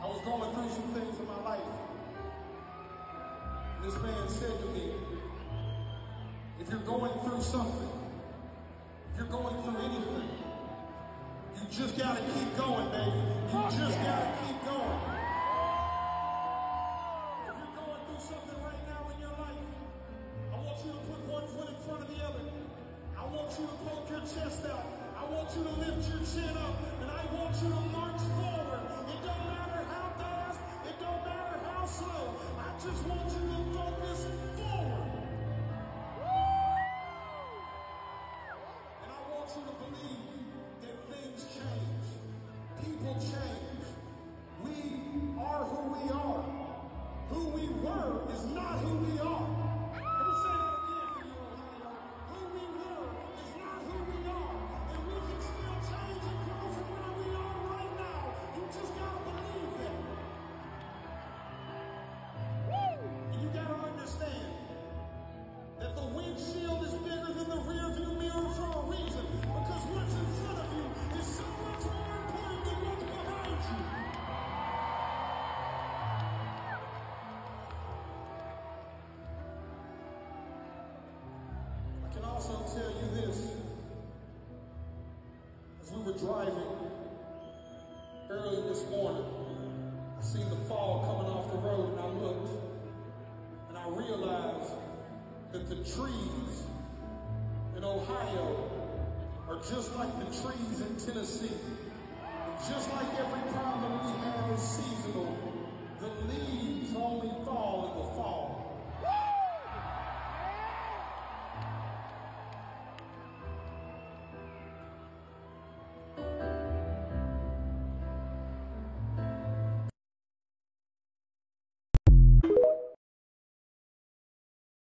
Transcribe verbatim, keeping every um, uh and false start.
I was going through some things in my life. This man said to me, if you're going through something, if you're going through anything, you just gotta keep going, baby. You just gotta keep going. If you're going through something right now in your life, I want you to put one foot in front of the other. I want you to poke your chest out. I want you to lift your chin up, and I want you to march forward. It don't matter how fast, it don't matter how slow. I just want you to focus forward. And I want you to believe that things change. People change. We are who we are. Who we were is not who we are. Let me say that again for you, Ohio. Who we were is not who we are. And we can still change and grow from where we are right now. You just gotta believe that. And you gotta understand that the windshield is bigger than the rear view mirror for a reason. Because what's in front of you is so much more important than what's behind you. I can also tell you this. As we were driving early this morning, I seen the fog coming off the road, and I looked, and I realized that the trees in Ohio are just like the trees in Tennessee. And just like